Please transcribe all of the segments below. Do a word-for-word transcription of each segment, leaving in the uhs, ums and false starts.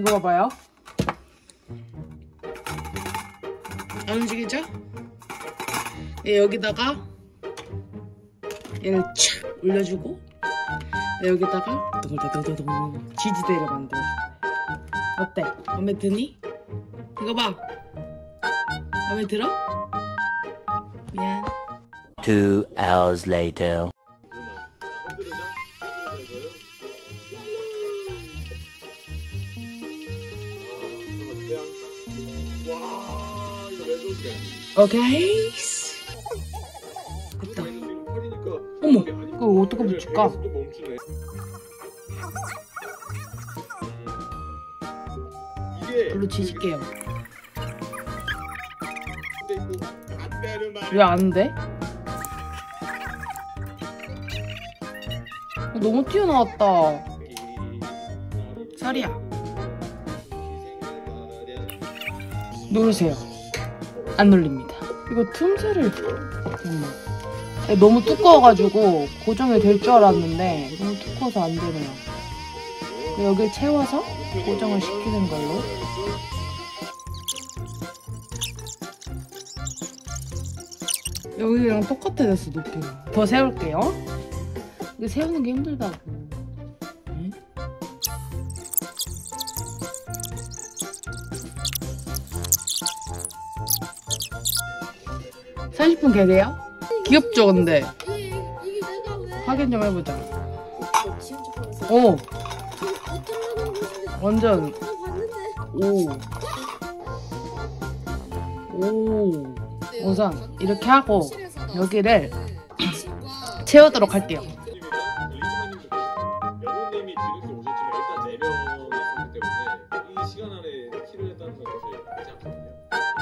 이거 봐봐요. 안 움직이죠? 얘 여기다가 얘를 착 올려주고 여기다가 동동동동 지지대를 만들어줘. 어때? 마음에 드니? 이거 봐. 마음에 들어? 미안. Two hours later. 오케이. 됐다. 어머, 이거 어떻게 붙일까? 별로 지질게요. 왜 안 돼? 너무 튀어나왔다. 살이야. 누르세요. 안 눌립니다. 이거 틈새를 잠깐만. 너무 두꺼워가지고 고정이 될 줄 알았는데 너무 두꺼워서 안 되네요. 여길 채워서 고정을 시키는 걸로. 여기랑 똑같아졌어, 높이가. 더 세울게요. 이거 세우는 게 힘들다고. 응? 사십 분 개래요? 귀엽죠, 근데? 확인 좀 해보자. 오! 완전. 오. 오. 우선 이렇게 하고 여기를 채우도록 할게요. 여보님이 뒤늦게 오셨지만 일단 네 명이 있었기 때문에 이 시간 안에 키를 했다는 건 사실 되지 않거든요.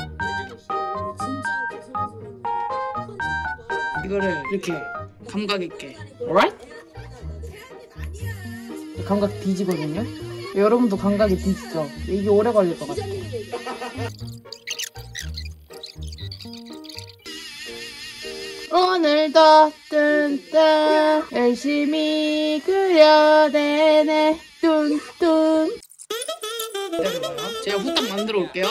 이거를 이렇게 감각 있게, alright? 감각 뒤지거든요. 여러분도 감각이 뒤지죠. 이게 오래 걸릴 것 같아. 오늘도 뚠뚠 열심히 그려내네 뚠뚠. 기다려봐요. 제가 후딱 만들어 올게요.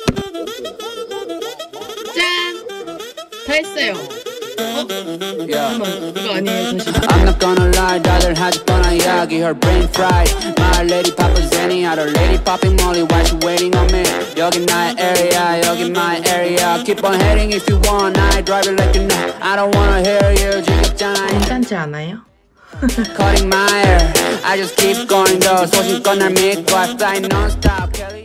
짠! 다 했어요. 어? 잠깐만, 이거 아니에요, 다시. I'm not gonna lie, 다들 하지 뻔한 이야기. Her brain fried. My lady papa Zenny, other lady popping Molly. Why she waiting on me? 여기 나의 area, 여기 my area. Keep on heading if you want. I drive it like you know. I don't wanna hear you. 지겹잖아. 괜찮지 않아요? Cutting my hair. I just keep going though. 소신껏 날 믿고 I fly non-stop.